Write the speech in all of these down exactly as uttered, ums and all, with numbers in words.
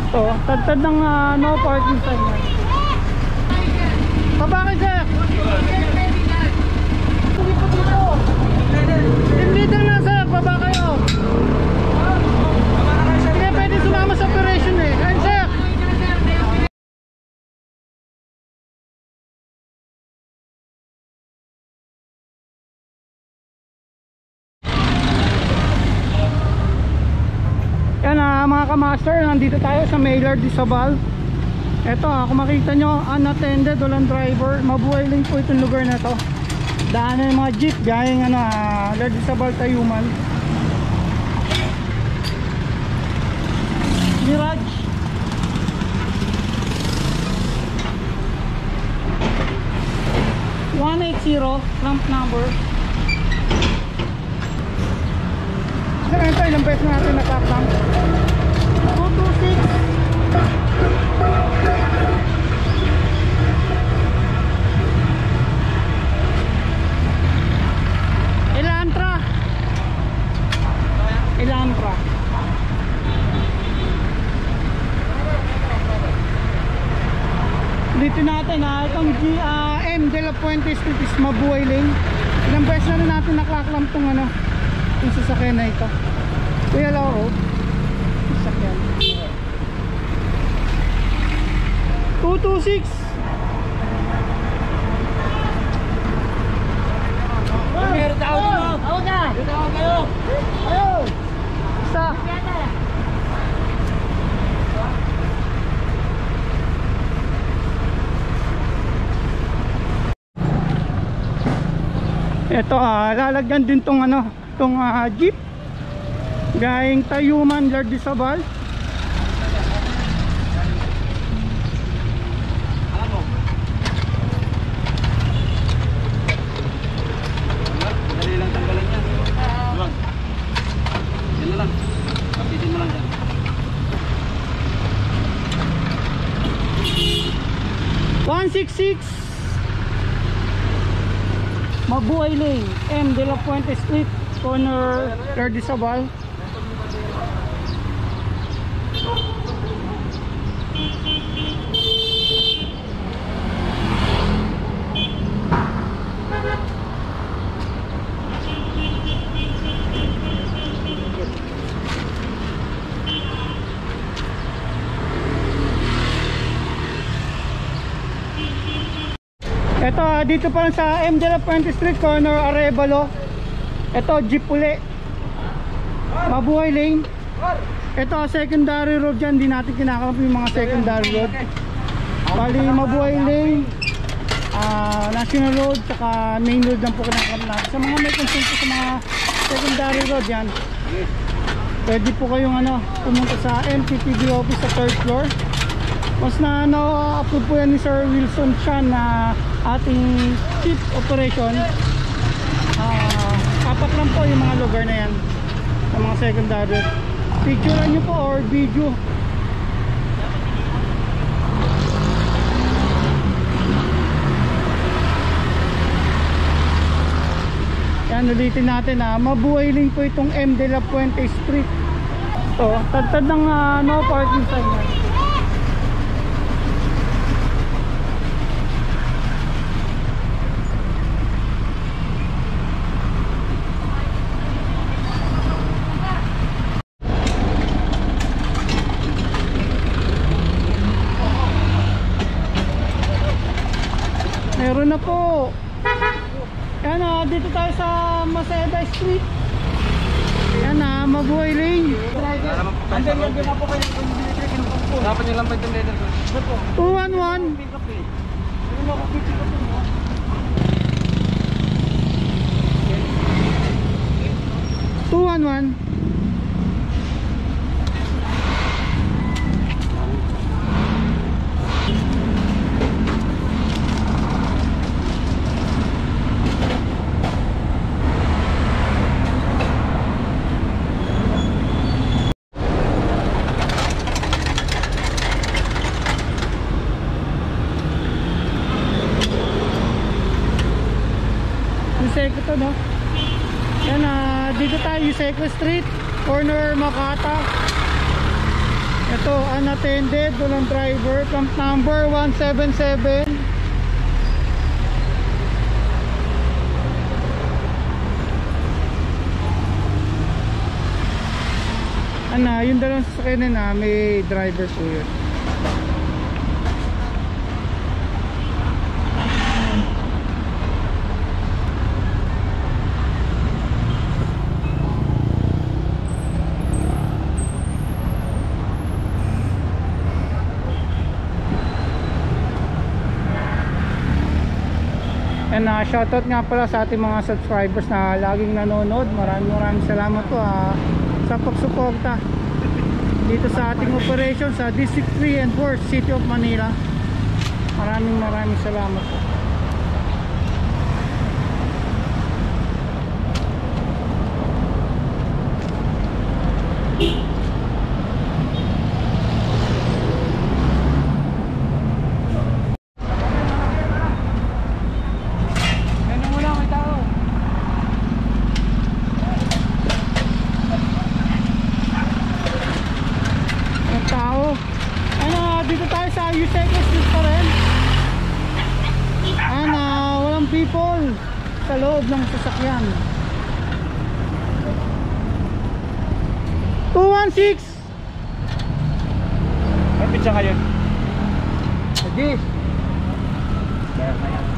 Ito, tagtad ng uh, no parking sign. Pabakit sir? Team leader na sir, baba kayo. Hindi pwede sumama sa operation eh. Ayun sir. Yan ah, mga kamaster, nandito tayo sa Mailer di Sabal. Eto ah, kung makita nyo, unattended, walang driver. Mabuhay lang po itong lugar na to. Daanan yung mga jeep, gayang ano, ah, Lord di Sabal, Tayuman. Mirage. one eighty, ramp number. Saan ito, ilang beses natin nakakang? two two six. Elantra. Elantra. Dito natin ha, itong G, uh, M de la Puente Street is Mabuhay Lane. Ilang beses na rin natin nakaklam itong ano, yung sasakyan na ito. Kuya Lauro, sasakyan two two six. Meron tao dito. Ako na. Dito ako kayo. Ayaw. Isa. Ito ah, lalagyan din tong ano, tong uh, jeep gayeng Tayuman, Lord di Sabal. Dali lang tanggalan yan. Doon. Yan na lang. Kapitin mo lang yan. one sixty-six Mabuhay Lane, M de la Puente Street, corner Lord di Sabal. Ito dito pa lang sa M de la Puente Street, corner Arevalo. Ito jeep uli, Mabuhay Lane. Ito secondary road dyan, di natin kinakamp yung mga secondary road. Bali Mabuhay Lane, uh, National Road, saka main road lang po kinakamp natin. Sa mga may concern po sa mga secondary road yan, pwede po kayong ano, pumunta sa M T P B office sa third floor. Mas na na-approve po yan ni Sir Wilson Chan na ating chief operation. Uh, apat lang po yung mga lugar na yan, yung mga secondary. Picturean nyo po or video. Yan, ulitin natin ha, Mabuhay Lane po itong M de la Puente Street. Ito, tagtad ng uh, no parking sign yan. Meron na po. Yan na, dito tayo sa Magsaysay Street. Yan na, Mabuhay Lane. Andan yan, din po kayo. Dapat nyo lang pa itong leader. two one one. two one one. Yuseco to, no? Yan, uh, dito tayo Yuseco Street, corner Makata. Ito, unattended, walang driver. Pump number one seven seven. Ano, yung dalawang sasakyan na may driver po yun. And uh, shoutout nga pala sa ating mga subscribers na laging nanonood. Maraming maraming salamat po uh, sa pagsuporta dito sa ating operation sa District three and four, City of Manila. Maraming maraming salamat po. Sa loob ng sasakyan. Two one six. May pizza kayo? Sige. Kaya na yan.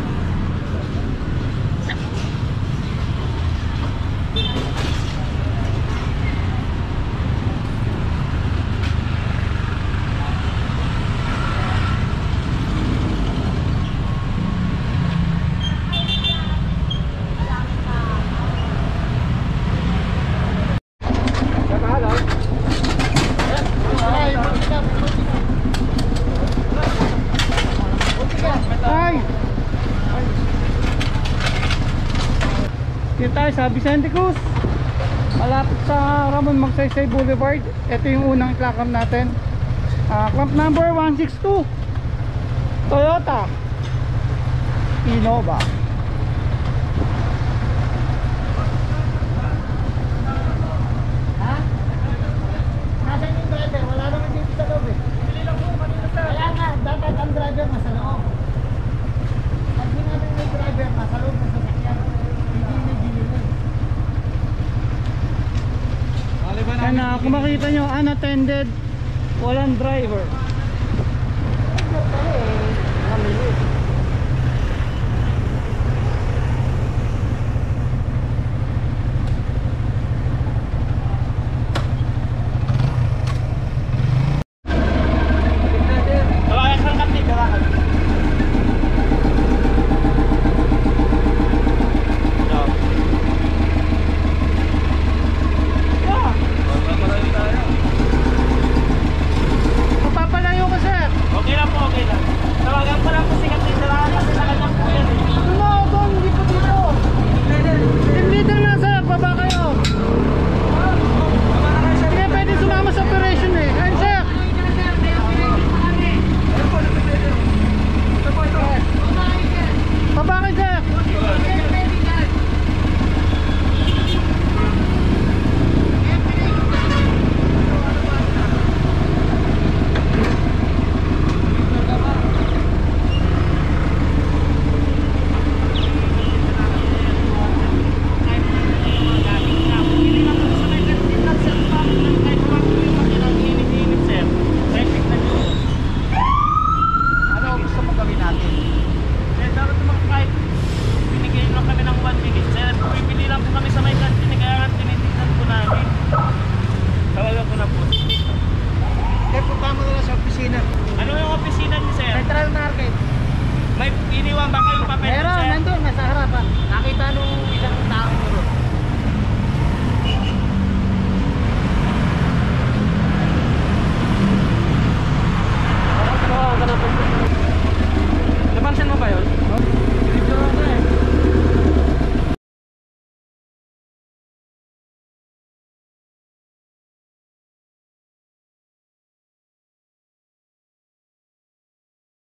Dito tayo sa Vicente, Cruz, malapit sa Ramon, Magsaysay Boulevard. Ito yung unang clamp natin. uh, Clamp number one six two, Toyota Innova. Ha? Nasaan yung driver? Wala naman dito sa loob eh. Pili lang po kanina sir. Kaya nga, dapat ang driver nasa loob. Pag sinabi may driver nasa loob na sasakyan, yan, uh, kung makita nyo, unattended, walang driver.